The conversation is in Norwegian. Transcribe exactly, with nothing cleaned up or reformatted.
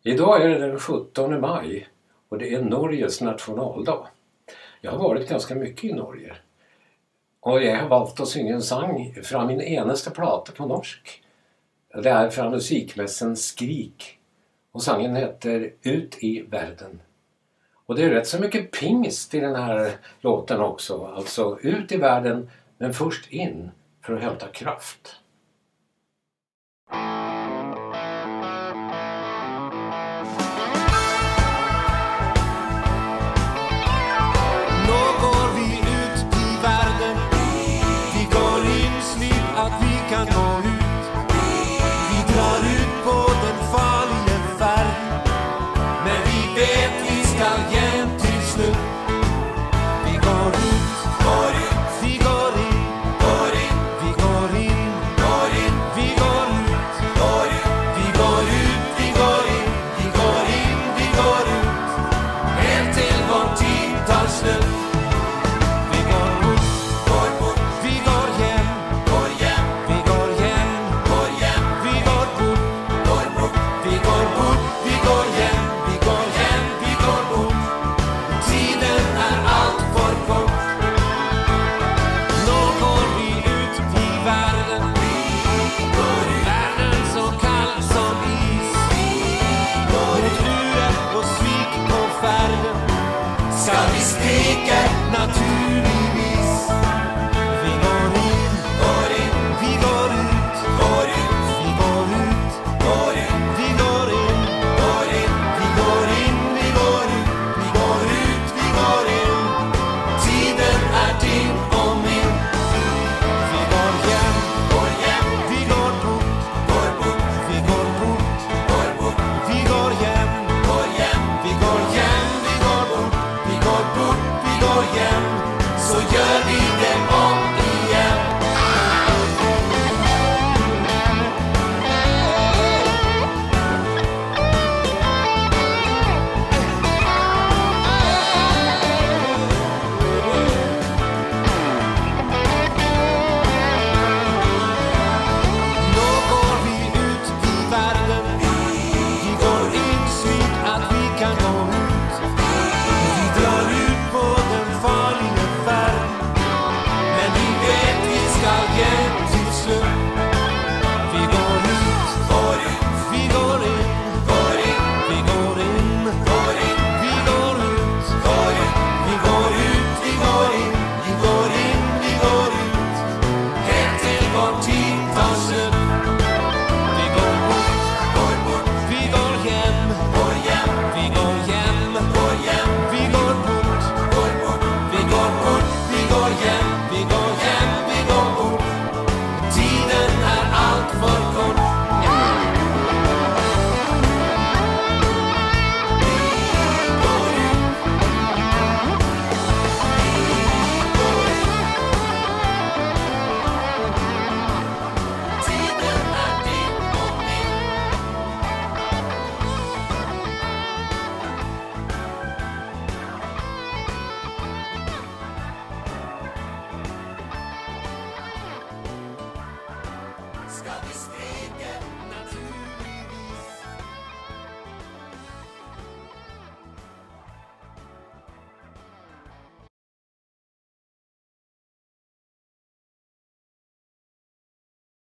Idag är det den sjuttonde maj och det är Norges nationaldag. Jag har varit ganska mycket i Norge. Och jag har valt att synge en sang från min enaste plata på norsk. Det är från musikmässen Skrik. Och sangen heter Ut i världen. Och det är rätt så mycket pingst i den här låten också. Alltså ut i världen, men först in för att hämta kraft. Kan nå ut. Vi drar ut på den farliga färd, men vi vet vi ska hem till slut. Vi går ut, går ut, vi går in, går in, vi går in, går in, vi går ut, går ut, vi går ut, vi går in, vi går in, vi går ut, helt till vår tid tar slut. Naturligtvis. Vi går in, går in, vi går ut, går ut, vi går ut, går ut, vi går in, går in, vi går in, vi går ut, vi går ut, vi går in. Tiden är din och min. Vi går hem, går hem, vi går bort, går bort, vi går bort, går bort, vi går hem, går hem, vi går hem, vi går bort, vi går bort, vi går hem. Så gör vi det om igen. Nå går vi ut i världen. Vi går insyn att vi kan nå ut. Vi drar ut på den farliga färd, men vi vet vi ska hem till slut. Vi går ut, går ut, vi går in, går in, vi går in, går in, vi går ut, går ut, vi går ut, vi går in, vi går in, vi går ut, helt till vår tid tar slut. Vi går bort, går bort, vi går hem, går hem, vi går hem, går hem, vi går bort, går bort, vi går bort, vi går hem, vi går hem, vi går bort. Tiden är allt för kort. Tiden är din och min. Ska vi